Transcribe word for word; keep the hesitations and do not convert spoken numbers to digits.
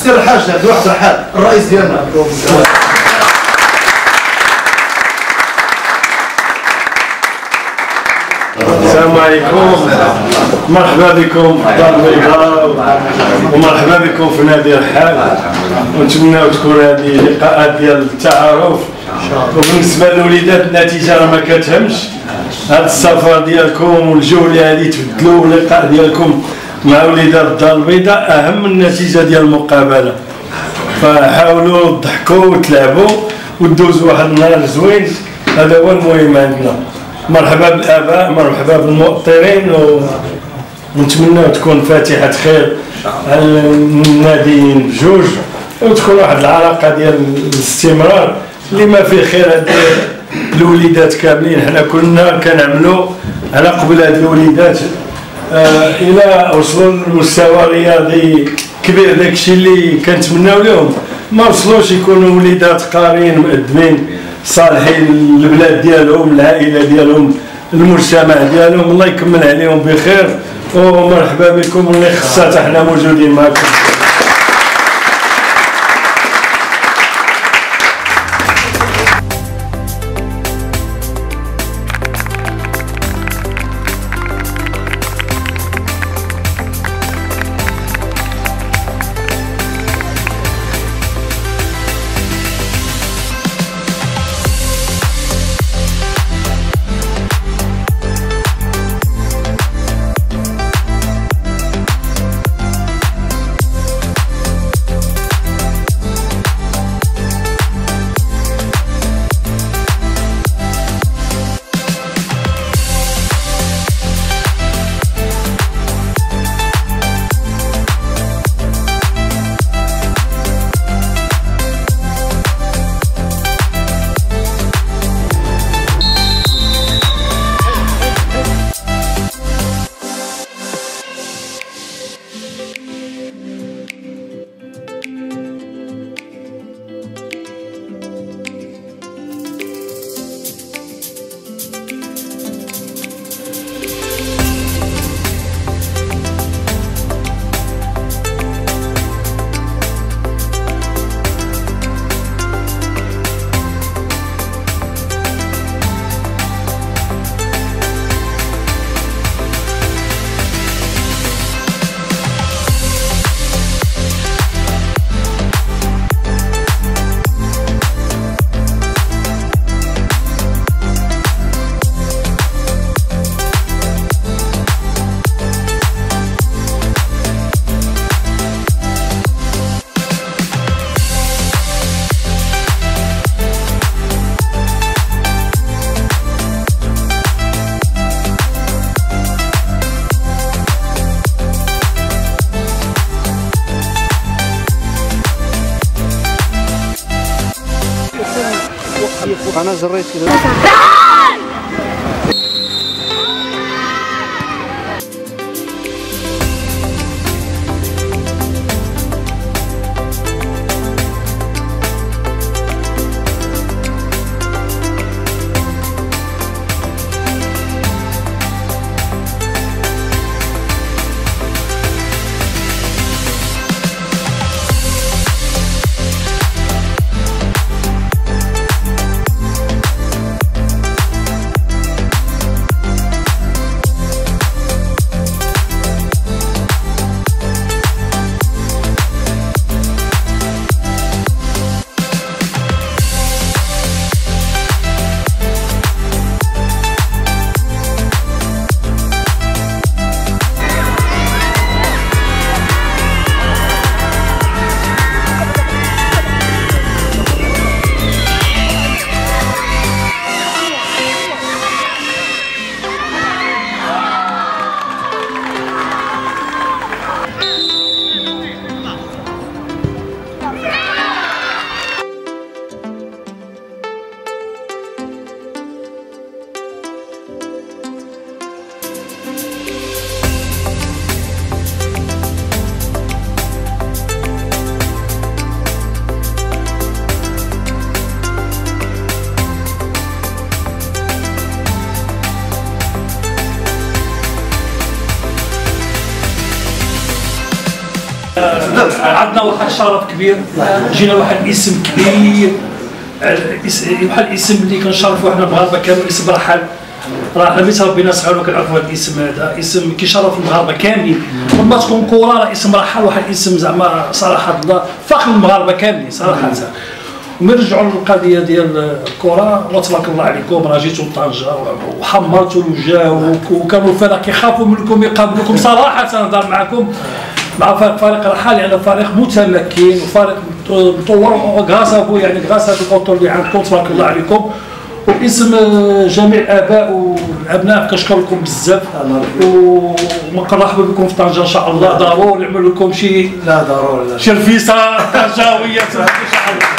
سير الحاج هذا واحد الحال الرئيس ديالنا. السلام عليكم، مرحبا بكم دار البيضاء ومرحبا بكم في نادي الرحال، ونتمنى تكون هذه لقاءات ديال التعارف. وبالنسبه للوليدات النتيجه راه ما كتهمش، هذا السفر ديالكم والجوله هذه تبدلوا واللقاء ديالكم مع وليدات الدار البيضاء اهم من النتيجه ديال المقابله. فحاولوا تضحكوا وتلعبوا وتدوزوا واحد النهار زوين، هذا هو المهم عندنا. مرحبا بالاباء، مرحبا بالمؤطرين، ونتمنى تكون فاتحه خير على الناديين بجوج، وتكون واحد العلاقه ديال الاستمرار اللي ما فيه خير. هاد الوليدات كاملين حنا كنا كنعملوا على قبل هاد الوليدات آه الى وصلوا لمستوى رياضي كبير، داكشي اللي كنتمناو لهم. ما وصلوش يكونوا وليدات قارين مؤدبين صالحين للبلاد ديالهم، العائله ديالهم، المجتمع ديالهم. الله يكمل عليهم بخير، ومرحبا بكم اللي خاصة حنا موجودين معكم. انا جريت كذا. عندنا واحد الشرف كبير، جينا واحد الاسم كبير، واحد الاسم اللي كنشرفوا حنا المغاربه كامل، اسم رحل. راه حنا ملي تربينا صغار وكنعرفوا هذا الاسم هذا، اسم كيشرف المغاربه كاملين. لما تكون كره راه اسم رحل واحد الاسم زعما صراحه الله فخر المغاربه كاملين صراحه. ونرجعوا للقضيه ديال الكره، وتبارك الله عليكم راه جيتوا لطنجه وحمرتوا الوجه، وكانوا الفرق كيخافوا منكم يقابلوكم صراحه. نهضر معكم مع فريق رحال، لان فريق متمكن وفريق مطور غاسافو، يعني غاس هذا البطول اللي عندكم تبارك الله عليكم. وباسم جميع الاباء والابناء كنشكركم بزاف، ومرحبا بكم في طنجه ان شاء الله. ضروري نعمل لكم شي لا ضروري شي رفيسه طنجاويه ان شاء الله.